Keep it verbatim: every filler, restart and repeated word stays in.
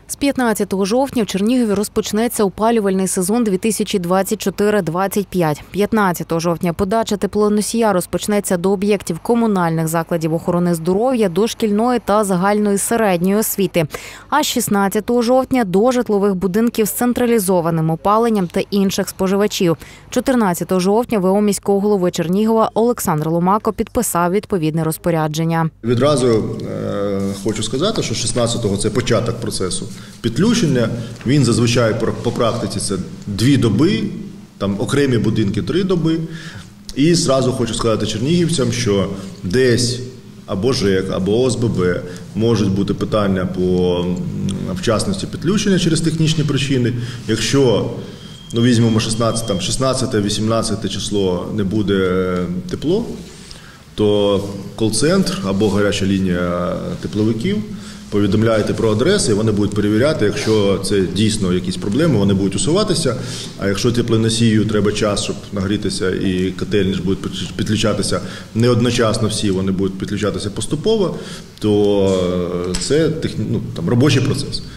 З п'ятнадцятого жовтня в Чернігові розпочнеться опалювальний сезон дві тисячі двадцять чотири - двадцять п'ять. п'ятнадцятого жовтня подача теплоносія розпочнеться до об'єктів комунальних закладів охорони здоров'я, дошкільної та загальної середньої освіти. А шістнадцятого жовтня – до житлових будинків з централізованим опаленням та інших споживачів. чотирнадцятого жовтня в і о міського голови Чернігова Олександр Ломако підписав відповідне розпорядження. Відразу е, хочу сказати, що шістнадцятого – це початок процесу підключення. Він зазвичай по практиці це дві доби, там окремі будинки три доби. І зразу хочу сказати чернігівцям, що десь або ЖЕК, або О С Б Б можуть бути питання по вчасності підключення через технічні причини. Якщо, ну, візьмемо шістнадцяте - вісімнадцяте число не буде тепло, то кол-центр або гаряча лінія тепловиків повідомляєте про адреси, і вони будуть перевіряти, якщо це дійсно якісь проблеми, вони будуть усуватися. А якщо теплоносію треба час, щоб нагрітися, і котельні ж будуть підключатися не одночасно всі, вони будуть підключатися поступово, то це ну, там, робочий процес.